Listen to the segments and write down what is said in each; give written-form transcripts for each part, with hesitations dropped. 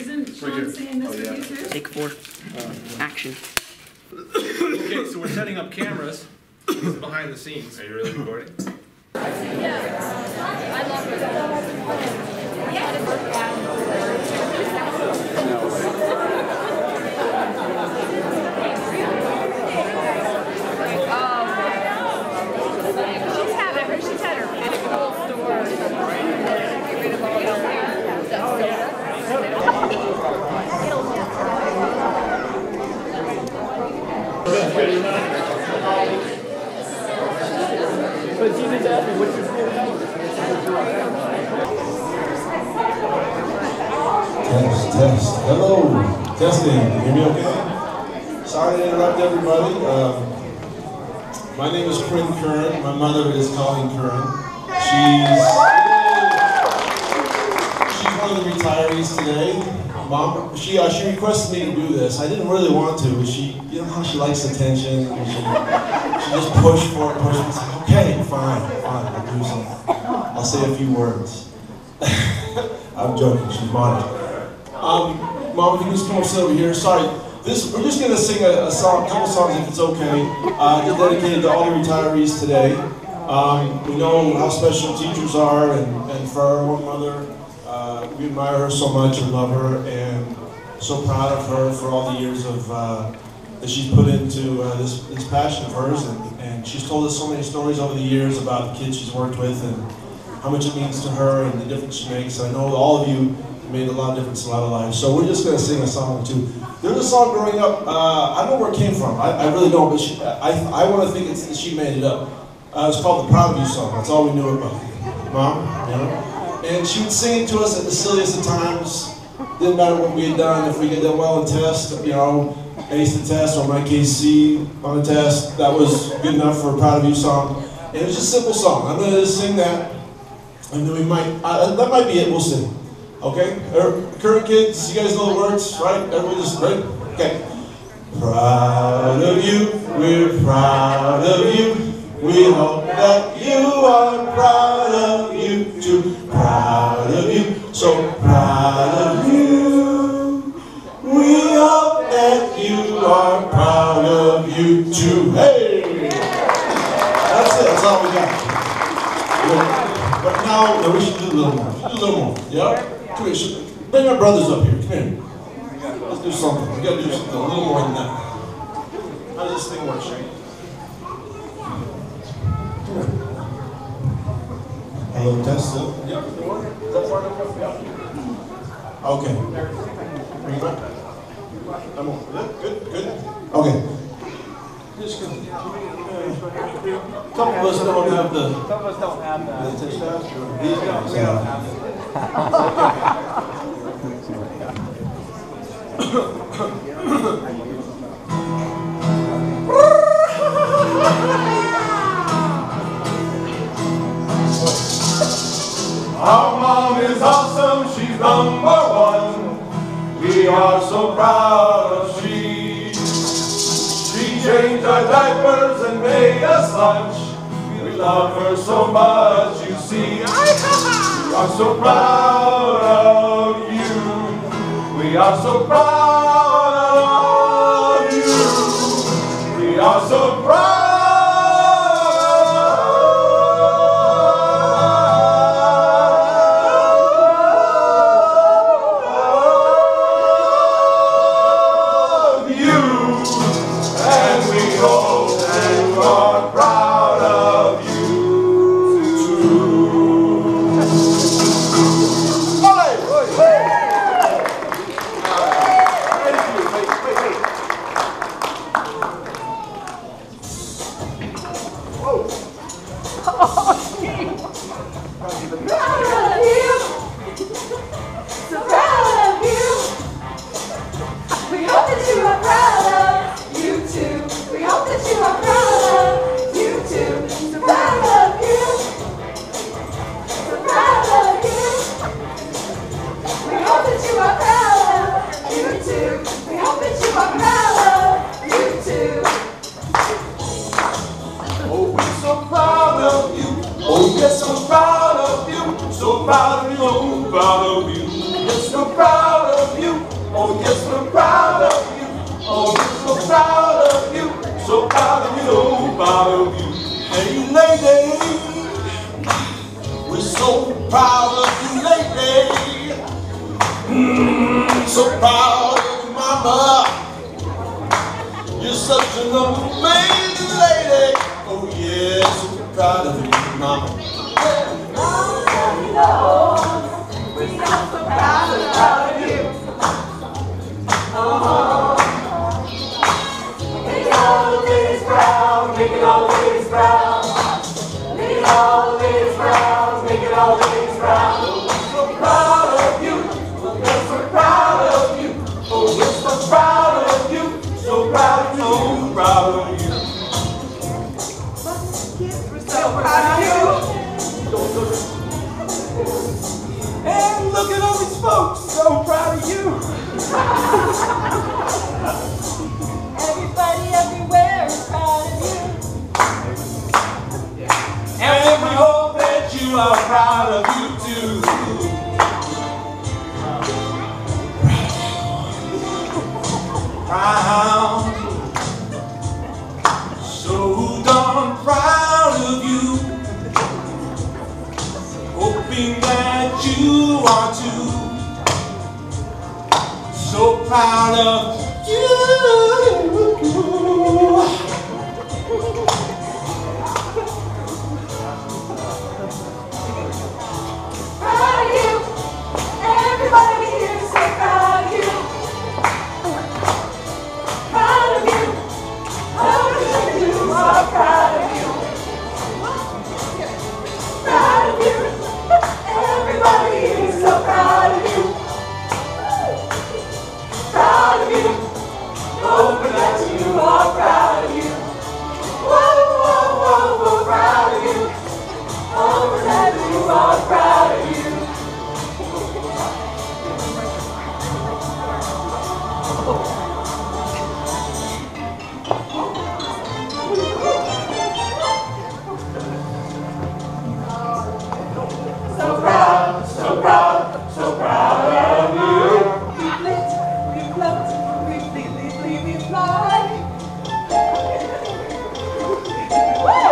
Isn't Sean saying this with you too? Take 4. Action. Okay, so we're setting up cameras. This is behind the scenes. Are you really recording? She's had her physical store. Get rid of all that But she just asked me, what's your favorite color? Test. Hello. Testing. Can you hear me okay? Sorry to interrupt everybody. My name is Curran. My mother is Colleen Curran. She's one of the retirees today. Mom, she requested me to do this. I didn't really want to, but you know how she likes attention. And she just pushed for it. It's like, okay, fine, I'll do something. I'll say a few words. I'm joking. She's modest. Mom, if you can just come up over here. Sorry. We're just going to sing a couple songs if it's okay, just dedicated to all the retirees today. We know how special teachers are, and for our own mother, we admire her so much and love her, and so proud of her for all the years of that she's put into this passion of hers, and she's told us so many stories over the years about the kids she's worked with and how much it means to her and the difference she makes. I know all of you made a lot of difference in a lot of lives, so we're just going to sing a song or two. There's a song growing up, I don't know where it came from, I really don't, but I want to think that she made it up. It's called the Proud of You song, that's all we knew about Mom, you know? And she would sing it to us at the silliest of times. Didn't matter what we had done, if we had done well in test, you know, ace the test, or my case C on a test, that was good enough for a Proud of You song. And it was just a simple song. I'm going to just sing that, and then we might, that might be it, we'll sing. Okay? Current kids, you guys know the words, right? Everybody just, right? Okay. Proud of you, we're proud of you. We hope that you are proud of you too. Proud of you, so proud of you. We hope that you are proud of you too. Hey! That's it, that's all we got. But now we should do a little more. Do a little more, yeah? Bring our brothers up here, come here. Let's do something. We gotta do something a little more than that. How does this thing work, Shane? Hello, test it. Yep, the one. Is that part of it? Yeah. Okay. Bring it back. I'm on. Good. Okay. Just a couple of us don't have the. Some of us don't have that. The testosterone. These guys don't have Our mom is awesome, she's #1. We are so proud of she. She changed our diapers and made us lunch. We love her so much, you see. We are so proud of you. We are so proud of you. We are so proud. proud of you lately. So proud of you, mama. You're such an amazing lady. Oh yeah, so proud of you, mama. We're so proud of you. Make all the ladies proud, make it all the ladies proud. Make it all the ladies proud, make it all the ladies proud. So proud of you, we're so proud of you. Oh, we're so proud of you, so proud of you, so proud of you. We're so proud of you. And look at all these folks, so proud of you. Everybody everywhere is proud of you. And we hope that you are proud of you too. Proud. So darn proud of you. Hoping that you are too. So proud of you. Proud of you. Everybody here is so proud of you. Proud of you. Oh, you are proud of you. Proud of you. Everybody is so proud of you. Proud of you. Oh, that you are proud of you. Whoa, whoa, whoa, whoa, proud of you. Oh, that you are proud of you. So proud, so proud, so proud of you. We flit, we float, we flee, we fly. Woo!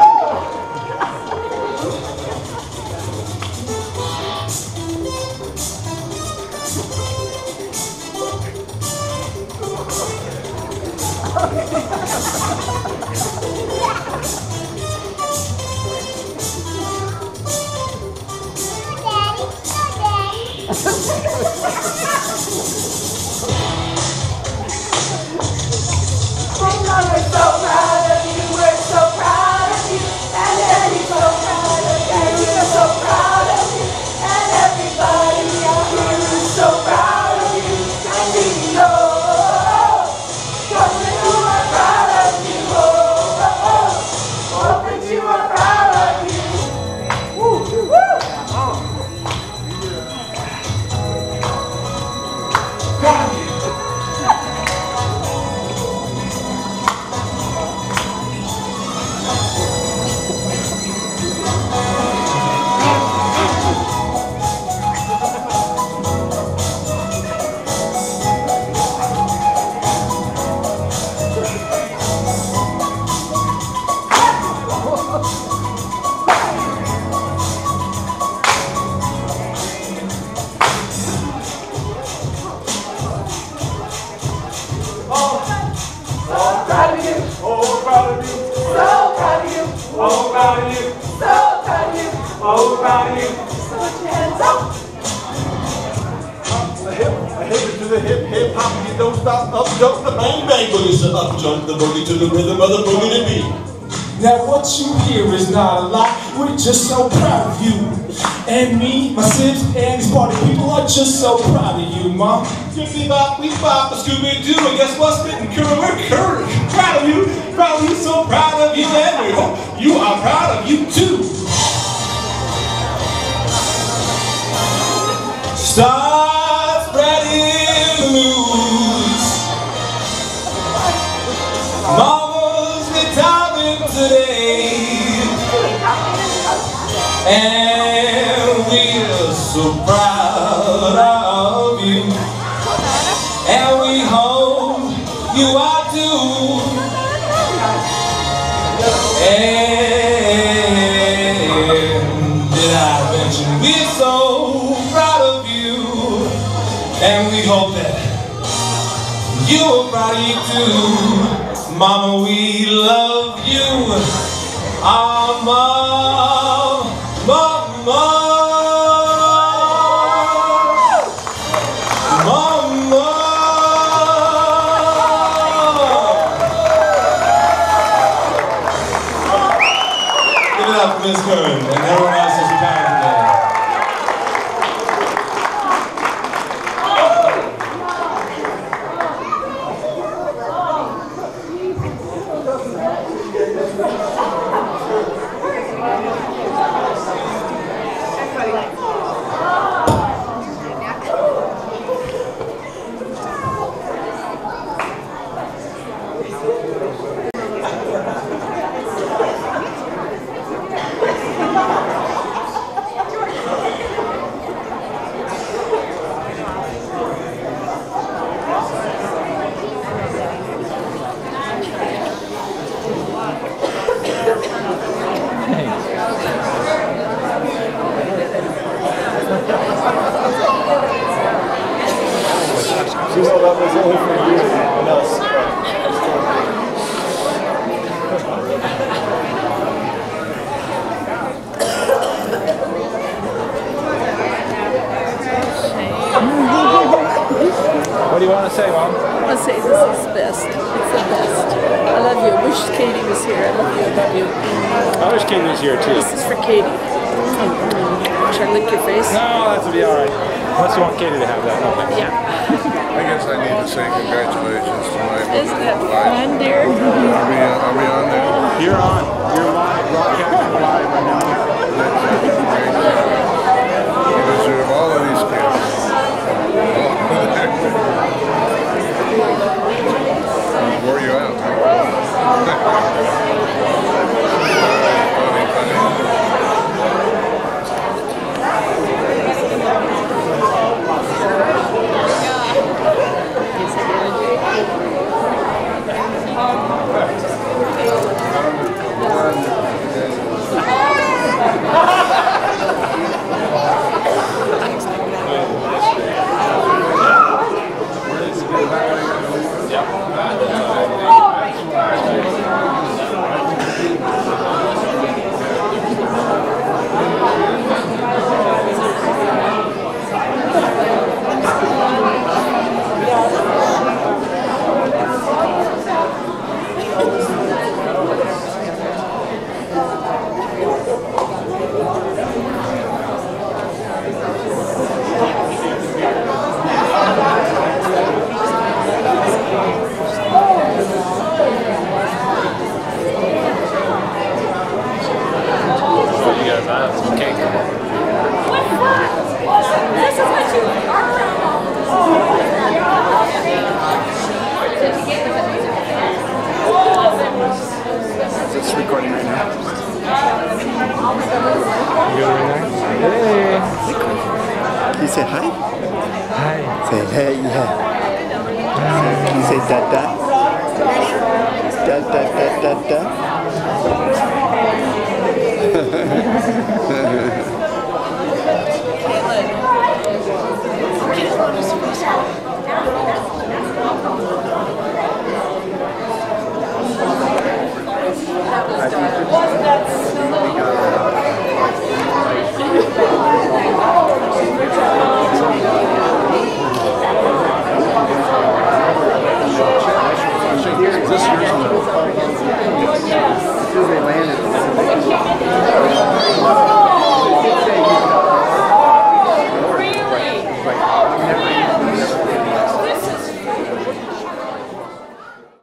We're so proud of you, we're so proud of you, and Daddy's so proud of you, we're so proud of you, and everybody out here is so proud of you, and we know, that you are proud of you, that you are proud of you. Woo, woo. Oh, proud of you. So put your hands up. A hip to the hip, hip hop, you don't stop, up jump the bang bang boogie, so up jump the boogie to the rhythm of the boogie to beat. Now what you hear is not a lie, we're just so proud of you. And me, my sis, and these party people are just so proud of you, Mom. Skippy bop, we bop, a Scooby-Doo, and guess what's spitting Curran? We're Curran. Proud of you, so proud of you, and we hope you are proud of you too. Start spreading the news. Mama's retiring today, and we're so proud of you, and we hope you are too. And did I mention we And we hope that your body too. Mama, we love you. Our mom, mama. Give it up for Miss Curran and everyone else in Japan today. Well, that was only for you and us. What do you want to say, Mom? I want to say this is the best. It's the best. I love you. I wish Katie was here. I love you. I love you. I wish Katie was here too. This is for Katie. Should I lick your face? No, that would be alright. Unless you want Katie to have that. Okay. Yeah. I guess I need to say congratulations to my Isn't that wife. fun, dear? Are we on there? You're on. You're live. Broadcasting live right now. You deserve all of these kids. Wore you out. It's recording right now. You go in there? Hey! You say hi? Hi. Say hey, yeah. You say da da? Da da da da da? Caitlin.